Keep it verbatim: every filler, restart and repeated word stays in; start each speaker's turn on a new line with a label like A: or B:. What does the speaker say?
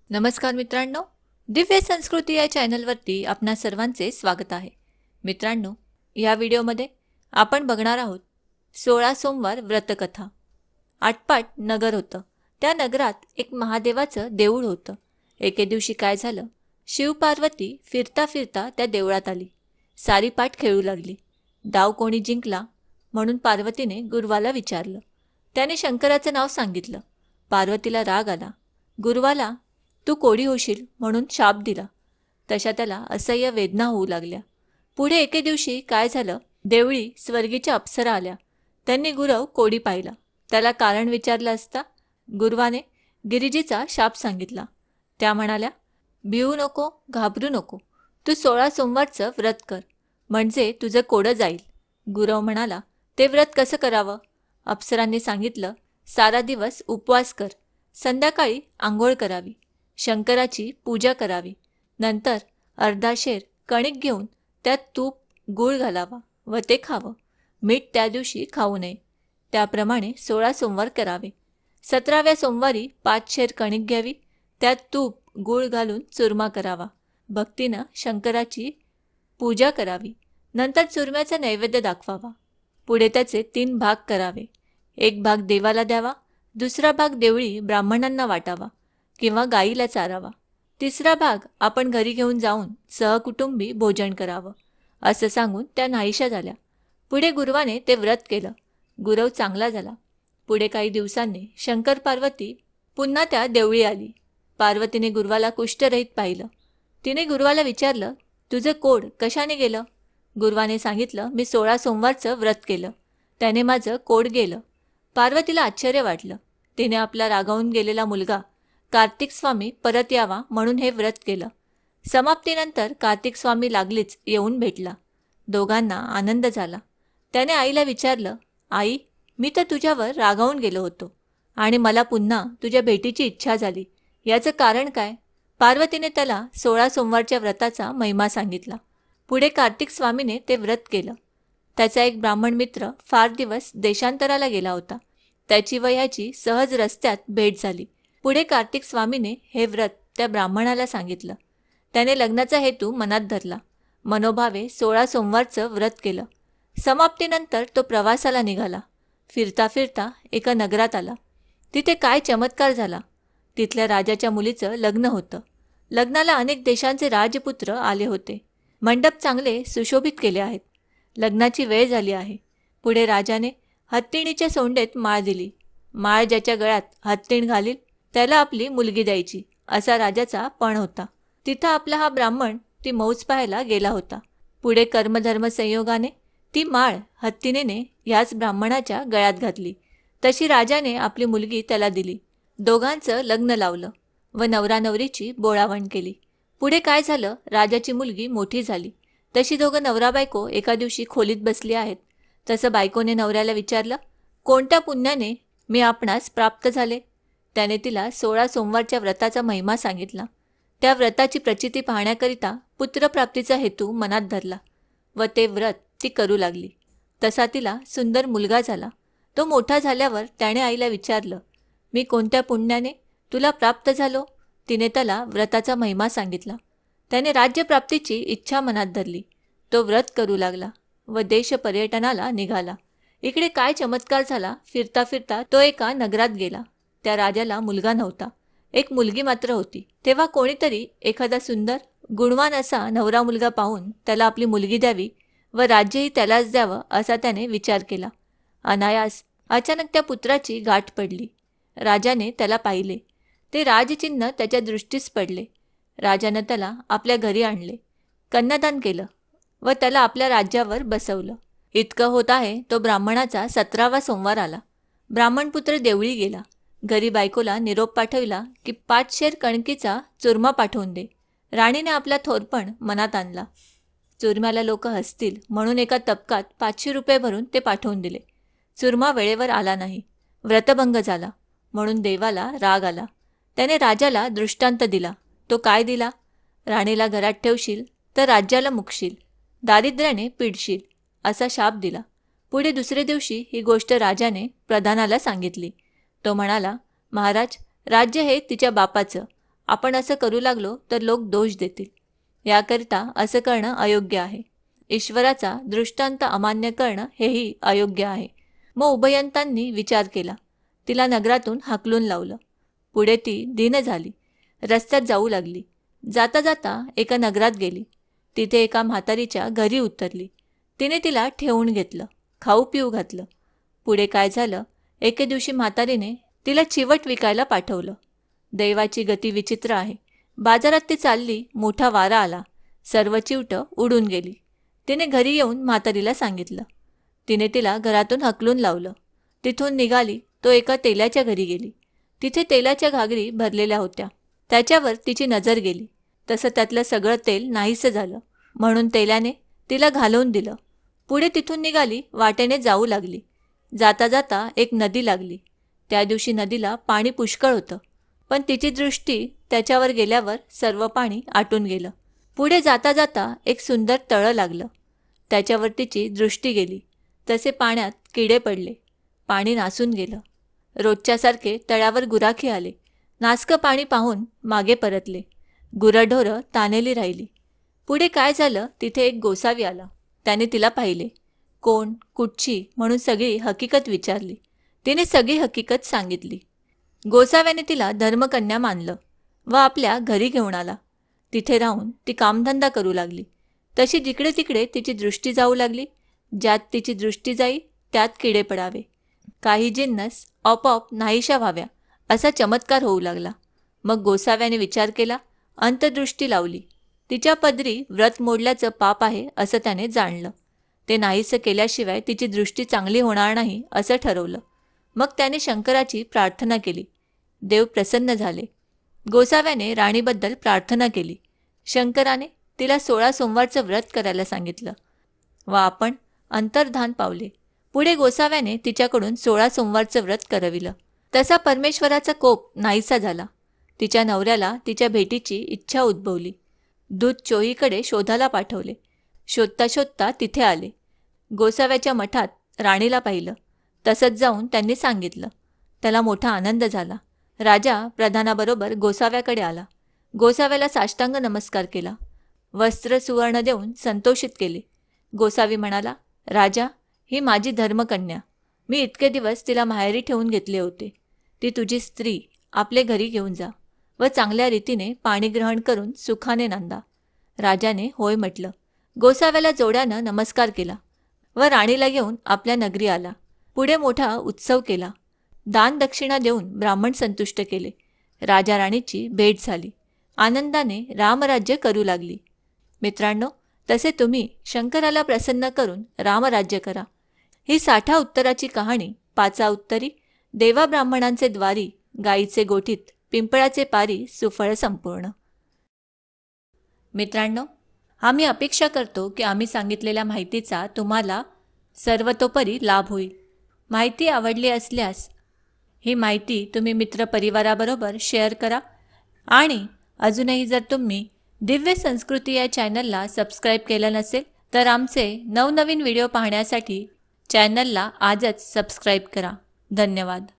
A: नमस्कार मित्रांनो, दिव्य संस्कृती या चॅनलवरती आपणा सर्वांचे स्वागत आहे. मित्रांनो, या व्हिडिओमध्ये आपण बघणार आहोत सोळा सोमवार व्रतकथा. आटपाट नगर होतं. त्या नगरात एक महादेवाचं देऊळ होतं. एके दिवशी काय झालं, शिवपार्वती फिरता फिरता त्या देवळात आली. सारी पाठ खेळू लागली. डाव कोणी जिंकला म्हणून पार्वतीने गुरुवाला विचारलं. त्याने शंकराचं नाव सांगितलं. पार्वतीला राग आला. गुरुवाला तू कोडी होशील म्हणून शाप दिला. तशा त्याला असह्य वेदना होऊ लागल्या. पुढे एके दिवशी काय झालं, देवळी स्वर्गीच्या अप्सरा आल्या. त्यांनी गुरव कोडी पाहिला. त्याला कारण विचारलं असता गुरुवाने गिरिजीचा शाप सांगितला. त्या म्हणाल्या, भिवू नको, घाबरू नको, तू सोळा सोमवारचं व्रत कर, म्हणजे तुझं कोडं जाईल. गुरव म्हणाला, ते व्रत कसं करावं? अप्सरांनी सांगितलं, सारा दिवस उपवास कर, संध्याकाळी आंघोळ करावी, शंकराची पूजा करावी, नंतर अर्धा शेर कणिक घेऊन त्यात तूप गूळ घालावा व ते खावं. मीठ त्या दिवशी खाऊ नये. त्याप्रमाणे सोळा सोमवार करावे. सतराव्या सोमवारी पाच शेर कणिक घ्यावी, त्यात तूप गूळ घालून चुरमा करावा, भक्तीनं शंकराची पूजा करावी, नंतर चुरम्याचा नैवेद्य दाखवावा. पुढे त्याचे तीन भाग करावे. एक भाग देवाला द्यावा, दुसरा भाग देवळी ब्राह्मणांना वाटावा किंवा गाईला चारावा, तिसरा भाग आपण घरी घेऊन जाऊन सहकुटुंबी भोजन करावं, असं सांगून त्या नाहीशा झाल्या. पुढे गुरुवाने ते व्रत केलं. गुरव चांगला झाला. पुढे काही दिवसांनी शंकर पार्वती पुन्हा त्या देवळी आली. पार्वतीने गुरुवाला कुष्ठरहित पाहिलं. तिने गुरुवाला विचारलं, तुझं कोड कशाने गेलं? गुरुवाने सांगितलं, मी सोळा सोमवारचं व्रत केलं, त्याने माझं कोड गेलं. पार्वतीला आश्चर्य वाटलं. तिने आपला रागावून गेलेला मुलगा कार्तिक स्वामी परत यावा म्हणून हे व्रत केलं. समाप्तीनंतर कार्तिक स्वामी लागलीच येऊन भेटला. दोघांना आनंद झाला. त्याने आईला विचारलं, आई, मी तर तुझ्यावर रागावून गेलो होतो आणि मला पुन्हा तुझ्या भेटीची इच्छा झाली, याचं कारण काय? पार्वतीने त्याला सोळा सोमवारच्या व्रताचा महिमा सांगितला. पुढे कार्तिक स्वामीने ते व्रत केलं. त्याचा एक ब्राह्मण मित्र फार दिवस देशांतराला गेला होता. त्याची व ह्याची सहज रस्त्यात भेट झाली. पुढे कार्तिक स्वामीने हे व्रत त्या ब्राह्मणाला सांगितलं. त्याने लग्नाचा हेतू मनात धरला. मनोभावे सोळा सोमवारचं व्रत केलं. समाप्तीनंतर तो प्रवासाला निघाला. फिरता फिरता एका नगरात आला. तिथे काय चमत्कार झाला. तिथल्या राजाच्या मुलीचं लग्न होतं. लग्नाला अनेक देशांचे राजपुत्र आले होते. मंडप चांगले सुशोभित केले आहेत. लग्नाची वेळ झाली आहे. पुढे राजाने हत्तीणीच्या सोंडेत माळ दिली. माळ ज्याच्या गळ्यात हत्तीण घालील त्याला आपली मुलगी द्यायची, असा राजाचा पण होता. तिथं आपला हा ब्राह्मण ती मौज पाहायला गेला होता. पुढे कर्मधर्म संयोगाने ती माळ हत्तीणीने ह्याच ब्राह्मणाच्या गळ्यात घातली. तशी राजाने आपली मुलगी त्याला दिली. दोघांचं लग्न लावलं व नवरा नवरीची बोळावण केली. पुढे काय झालं, राजाची मुलगी मोठी झाली. तशी दोघं नवरा बायको एका दिवशी खोलीत बसली आहेत. तसं बायकोने नवऱ्याला विचारलं, कोणत्या पुण्याने मी आपणास प्राप्त झाले? त्याने तिला सोळा सोमवारच्या व्रताचा महिमा सांगितला. त्या व्रताची प्रचिती पाहण्याकरिता पुत्रप्राप्तीचा हेतू मनात धरला व ते व्रत ती करू लागली. तसा तिला सुंदर मुलगा झाला. तो मोठा झाल्यावर त्याने आईला विचारलं, मी कोणत्या पुण्याने तुला प्राप्त झालो? तिने त्याला व्रताचा महिमा सांगितला. त्याने राज्यप्राप्तीची इच्छा मनात धरली. तो व्रत करू लागला व देश पर्यटनाला निघाला. इकडे काय चमत्कार झाला. फिरता फिरता तो एका नगरात गेला. त्या राजाला मुलगा नव्हता. एक मुलगी मात्र होती. तेव्हा कोणीतरी एखादा सुंदर गुणवान असा नवरा मुलगा पाहून त्याला आपली मुलगी द्यावी व राज्यही त्यालाच द्यावं असा त्याने विचार केला. अनायास अचानक त्या पुत्राची गाठ पडली. राजाने त्याला पाहिले. ते राजचिन्ह त्याच्या दृष्टीस पडले. राजानं त्याला आपल्या घरी आणले, कन्यादान केलं व त्याला आपल्या राज्यावर बसवलं. इतकं होत आहे तो ब्राह्मणाचा सतरावा सोमवार आला. ब्राह्मणपुत्र देवळी गेला. घरी बायकोला निरोप पाठविला की पाच शेर कणकीचा चुरमा पाठवून दे. राणीने आपला थोरपण मनात आणला. चुरम्याला लोक हसतील म्हणून एका तपकात पाचशे रुपये भरून ते पाठवून दिले. चुरमा वेळेवर आला नाही. व्रतभंग झाला म्हणून देवाला राग आला. त्याने राजाला दृष्टांत दिला. तो काय दिला? राणीला घरात ठेवशील तर राज्याला मुकशील, दारिद्र्याने पिडशील, असा शाप दिला. पुढे दुसरे दिवशी ही गोष्ट राजाने प्रधानाला सांगितली. तो म्हणाला, महाराज, राज्य हे तिच्या बापाचं आपण असं करू लागलो तर लोक दोष देतील. याकरिता असं करणं अयोग्य आहे. ईश्वराचा दृष्टांत अमान्य करणं हेही अयोग्य आहे. मग उभयंतांनी विचार केला. तिला नगरातून हाकलून लावलं. पुढे ती दीन झाली. रस्त्यात जाऊ लागली. जाता जाता एका नगरात गेली. तिथे एका म्हातारीच्या घरी उतरली. तिने तिला ठेवून घेतलं, खाऊ पिऊ घातलं. पुढे काय झालं, एके दिवशी म्हातारीने तिला चिवट विकायला पाठवलं. दैवाची गती विचित्र आहे. बाजारात ती चालली, मोठा वारा आला, सर्व चिवटं उडून गेली. तिने घरी येऊन म्हातारीला सांगितलं. तिने तिला घरातून हकलून लावलं. तिथून निघाली तो एका तेलाच्या घरी गेली. तिथे तेलाच्या घागरी भरलेल्या होत्या. त्याच्यावर तिची नजर गेली. तसं त्यातलं सगळं तेल नाहीसं झालं. म्हणून तेल्याने तिला घालवून दिलं. पुढे तिथून निघाली, वाटेने जाऊ लागली. जाता जाता एक नदी लागली. त्या दिवशी नदीला पाणी पुष्कळ होतं, पण तिची दृष्टी त्याच्यावर गेल्यावर सर्व पाणी आटून गेलं. पुढे जाता जाता एक सुंदर तळं लागलं. त्याच्यावर तिची दृष्टी गेली. तसे पाण्यात किडे पडले. पाणी नासून गेलं. रोजच्यासारखे तळ्यावर गुराखी आले. नासकं पाणी पाहून मागे परतले. गुरंढोरं तानेली राहिली. पुढे काय झालं, तिथे एक गोसावी आला. त्याने तिला पाहिले. कोण, कुठची म्हणून सगळी हकीकत विचारली. तिने सगळी हकीकत सांगितली. गोसाव्याने तिला धर्मकन्या मानलं व आपल्या घरी घेऊन आला. तिथे राहून ती कामधंदा करू लागली. तशी जिकडे तिकडे तिची दृष्टी जाऊ लागली. ज्यात तिची दृष्टी जाई त्यात किडे पडावे. काही जिन्नस आपोआप नाहीशा व्हाव्या असा चमत्कार होऊ लागला. मग गोसाव्याने विचार केला, अंतदृष्टी लावली. तिच्या पदरी व्रत मोडल्याचं पाप आहे असं त्याने जाणलं. ते नाहीसं केल्याशिवाय तिची दृष्टी चांगली होणार नाही असं ठरवलं. मग त्याने शंकराची प्रार्थना केली. देव प्रसन्न झाले. गोसाव्याने राणीबद्दल प्रार्थना केली. शंकराने तिला सोळा सोमवारचं व्रत करायला सांगितलं व आपण अंतर्धान पावले. पुढे गोसाव्याने तिच्याकडून सोळा सोमवारचं व्रत करविलं. तसा परमेश्वराचा कोप नाहीसा झाला. तिच्या नवऱ्याला तिच्या भेटीची इच्छा उद्भवली. दूत चोहीकडे शोधाला पाठवले. शोधता शोधता तिथे आले. गोसाव्याच्या मठात राणीला पाहिलं. तसंच जाऊन त्यांनी सांगितलं. त्याला मोठा आनंद झाला. राजा प्रधानाबरोबर गोसाव्याकडे आला. गोसाव्याला साष्टांग नमस्कार केला. वस्त्र सुवर्ण देऊन संतोषित केले. गोसावी म्हणाला, राजा, ही माझी धर्मकन्या. मी इतके दिवस तिला माहेरी ठेवून घेतले होते. ती तुझी स्त्री. आपले घरी घेऊन जा व चांगल्या रीतीने पाणी ग्रहण करून सुखाने नांदा. राजाने होय म्हटलं. गोसाव्याला जोड्यानं नमस्कार केला व राणीला घेऊन आपल्या नगरी आला. पुढे मोठा उत्सव केला. दान दक्षिणा देऊन ब्राह्मण संतुष्ट केले. राजा राणीची भेट झाली. आनंदाने रामराज्य करू लागली. मित्रांनो, तसे तुम्ही शंकराला प्रसन्न करून रामराज्य करा. ही साठा उत्तराची कहाणी. पाचा उत्तरी, देवा ब्राह्मणांचे द्वारी, गाईचे गोठीत, पिंपळाचे पारी, सुफळ संपूर्ण. मित्रांनो, आम्ही अपेक्षा करतो की आम्ही सांगितलेल्या माहितीचा तुम्हाला सर्वतोपरी लाभ होईल. माहिती आवडली असल्यास ही माहिती तुम्ही मित्रपरिवाराबरोबर शेअर करा. आणि अजूनही जर तुम्ही दिव्य संस्कृती या चॅनलला सबस्क्राईब केलं नसेल तर आमचे नवनवीन व्हिडिओ पाहण्यासाठी चॅनलला आजच सबस्क्राईब करा. धन्यवाद.